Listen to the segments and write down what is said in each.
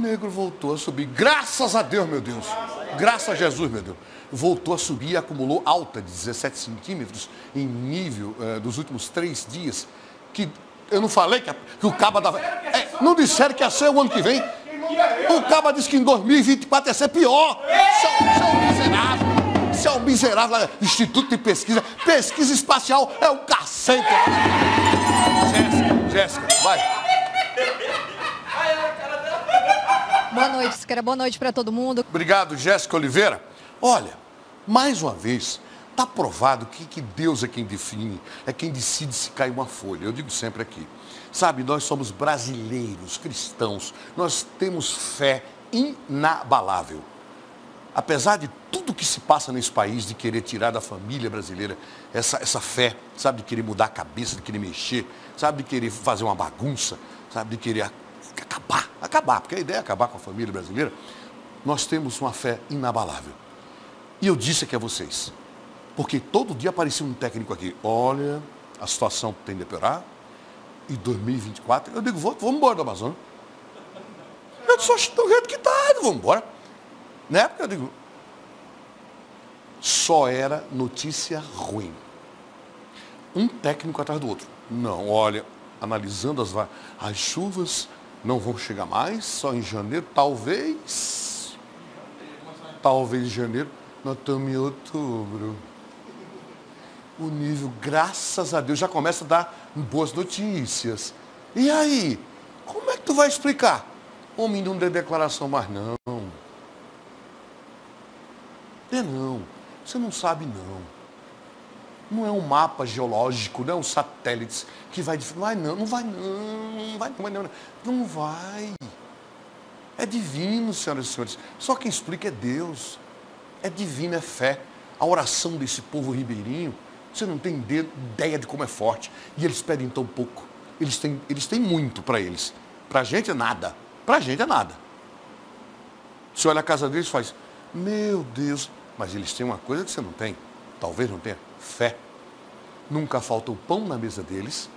negro voltou a subir. Graças a Deus, meu Deus. Graças a Jesus, meu Deus. Voltou a subir e acumulou alta de 17 centímetros em nível dos últimos 3 dias. Que eu não falei que o Caba dava... não disseram que ia ser o ano que vem. O Caba disse que em 2024 ia ser pior. Isso é um miserável. Isso é um miserável. Instituto de Pesquisa. Pesquisa espacial é o cacete. Jéssica, vai. Boa noite, Siqueira. Boa noite para todo mundo. Obrigado, Jéssica Oliveira. Olha, mais uma vez, está provado que Deus é quem define, é quem decide se cai uma folha. Eu digo sempre aqui. Sabe, nós somos brasileiros, cristãos. Nós temos fé inabalável. Apesar de tudo que se passa nesse país, de querer tirar da família brasileira essa fé, sabe, de querer mudar a cabeça, de querer mexer, sabe, de querer fazer uma bagunça, sabe, de querer acabar, porque a ideia é acabar com a família brasileira, nós temos uma fé inabalável. E eu disse aqui a vocês, porque todo dia aparecia um técnico aqui, olha, a situação tende a piorar, e 2024, eu digo, vamos embora do Amazonas. Eu disse, do jeito que está, vamos embora. Na época eu digo, só era notícia ruim. Um técnico atrás do outro. Não, olha, analisando as chuvas, não vão chegar mais, só em janeiro, talvez em janeiro, nós estamos em outubro. O nível, graças a Deus, já começa a dar boas notícias. E aí, como é que tu vai explicar? Homem, não dê declaração mais não. Não, você não sabe não. Não é um mapa geológico, não é um satélite que vai... Não vai. É divino, senhoras e senhores. Só quem explica é Deus. É divino, é fé. A oração desse povo ribeirinho, você não tem ideia de como é forte. E eles pedem tão pouco. Eles têm muito para eles. Para a gente é nada. Para a gente é nada. Você olha a casa deles e faz, meu Deus, mas eles têm uma coisa que você não tem. Talvez não tenha. Fé. Nunca falta o pão na mesa deles.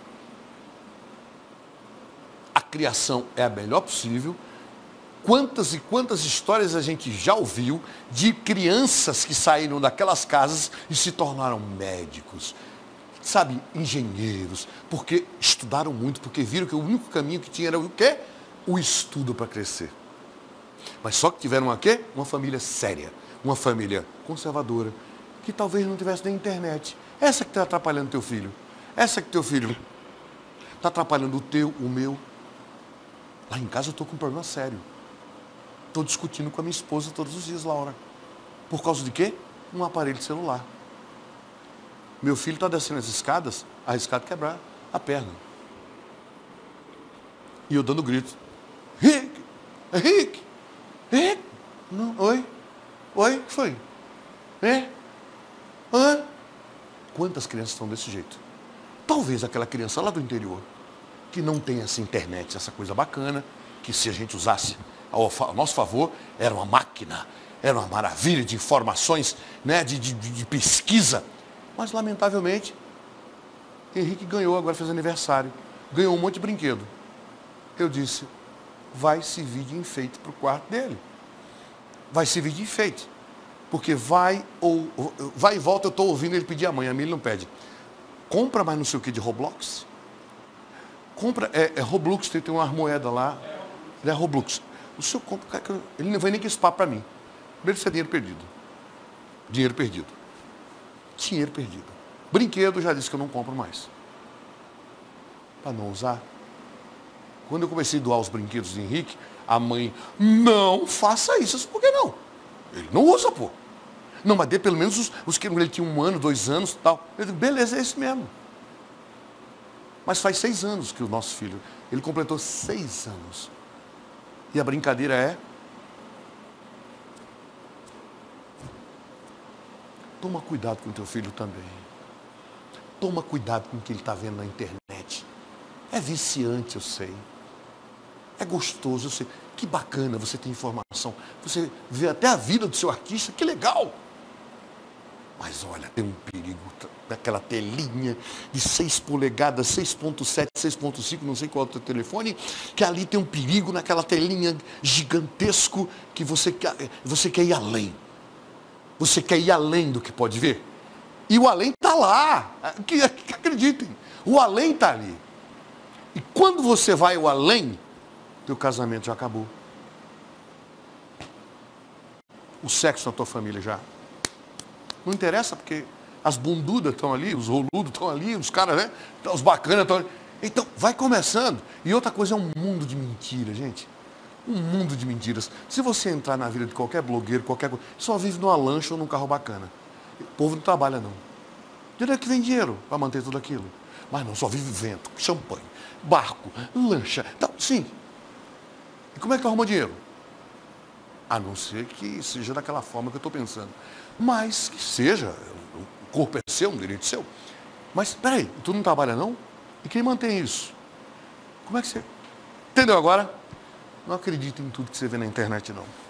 A criação é a melhor possível. Quantas e quantas histórias a gente já ouviu de crianças que saíram daquelas casas e se tornaram médicos, sabe, engenheiros, porque estudaram muito, porque viram que o único caminho que tinha era o quê? O estudo para crescer. Mas só que tiveram uma família séria, uma família conservadora, que talvez não tivesse nem internet. Essa que está atrapalhando teu filho. Essa que teu filho está atrapalhando o teu, o meu. Lá em casa eu estou com um problema sério. Estou discutindo com a minha esposa todos os dias, Laura. Por causa de quê? Um aparelho de celular. Meu filho está descendo as escadas, arriscado quebrar a perna. E eu dando grito. Henrique! Não, oi? Oi? O que foi? Quantas crianças estão desse jeito? Talvez aquela criança lá do interior, que não tem essa internet, essa coisa bacana, que se a gente usasse ao nosso favor, era uma máquina, era uma maravilha de informações, né, de pesquisa. Mas, lamentavelmente, Henrique ganhou, agora fez aniversário, ganhou um monte de brinquedo. Eu disse, vai servir de enfeite para o quarto dele. Vai servir de enfeite. Porque vai e volta, eu estou ouvindo ele pedir a mãe ele não pede. Compra mais não sei o que de Roblox. Compra, Roblox, tem uma moeda lá. É Roblox. O senhor compra, ele não vai nem que esse papo para mim. Primeiro isso é dinheiro perdido. Dinheiro perdido. Dinheiro perdido. Brinquedo, já disse que eu não compro mais. Para não usar. Quando eu comecei a doar os brinquedos de Henrique, a mãe, não faça isso. Por que não? Ele não usa, pô. Não, mas dê pelo menos os que ele tinha 1 ano, 2 anos e tal. Eu digo, beleza, é esse mesmo. Mas faz 6 anos que o nosso filho, ele completou 6 anos. E a brincadeira é, toma cuidado com o teu filho também. Toma cuidado com o que ele está vendo na internet. É viciante, eu sei. É gostoso, eu sei. Que bacana você ter informação. Você vê até a vida do seu artista, que legal. Mas olha, tem um perigo daquela telinha de 6 polegadas, 6.7, 6.5, não sei qual é o teu telefone, que ali tem um perigo naquela telinha gigantesco que você quer ir além. Você quer ir além do que pode ver. E o além está lá. Que acreditem, o além está ali. E quando você vai ao além, teu casamento já acabou. O sexo na tua família já. Não interessa, porque as bundudas estão ali, os roludos estão ali, os caras, né? Os bacanas estão ali. Então, vai começando. E outra coisa, é um mundo de mentiras, gente. Um mundo de mentiras. Se você entrar na vida de qualquer blogueiro, qualquer coisa, só vive numa lancha ou num carro bacana. O povo não trabalha, não. De onde é que vem dinheiro para manter tudo aquilo? Mas não, só vive vento, champanhe, barco, lancha. Então, sim. E como é que arruma dinheiro? A não ser que seja daquela forma que eu estou pensando. Mas que seja, o corpo é seu, um direito seu. Mas, peraí, tu não trabalha não? E quem mantém isso? Como é que você... Entendeu agora? Não acredita em tudo que você vê na internet, não.